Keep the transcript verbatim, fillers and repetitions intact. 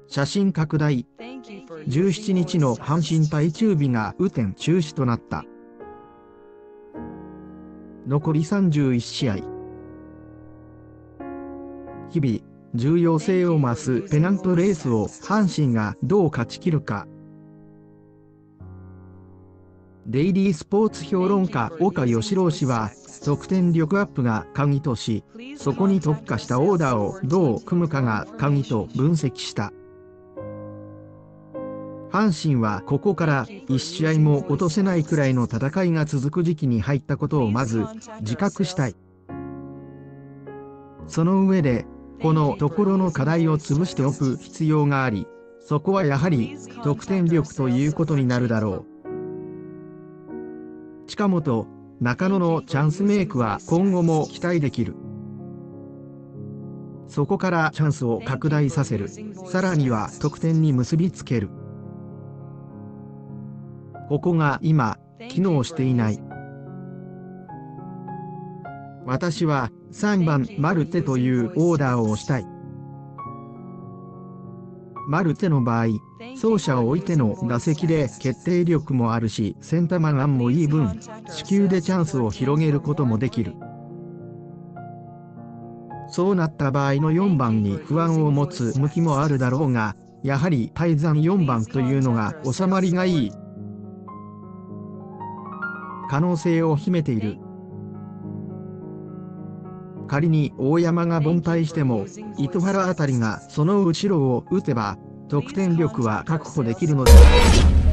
写真拡大。じゅうしちにちの阪神対中日が雨天中止となった。残りさんじゅういちしあい。日々、重要性を増すペナントレースを阪神がどう勝ち切るか。デイリースポーツ評論家岡義郎氏は、得点力アップが鍵とし、そこに特化したオーダーをどう組むかが鍵と分析した。阪神はここからいちしあいも落とせないくらいの戦いが続く時期に入ったことをまず自覚したい。その上で、このところの課題を潰しておく必要があり、そこはやはり得点力ということになるだろう。近本、中野のチャンスメイクは今後も期待できる。そこからチャンスを拡大させる。さらには得点に結びつける。ここが今、機能していない。私はさんばんマルテというオーダーをしたい。マルテの場合、走者を置いての打席で決定力もあるし、センターマンもいい分、四球でチャンスを広げることもできる。そうなった場合のよんばんに不安を持つ向きもあるだろうが、やはり泰山よんばんというのが収まりがいい。可能性を秘めている。仮に大山が凡退しても、糸原あたりがその後ろを打てば、得点力は確保できるのだ。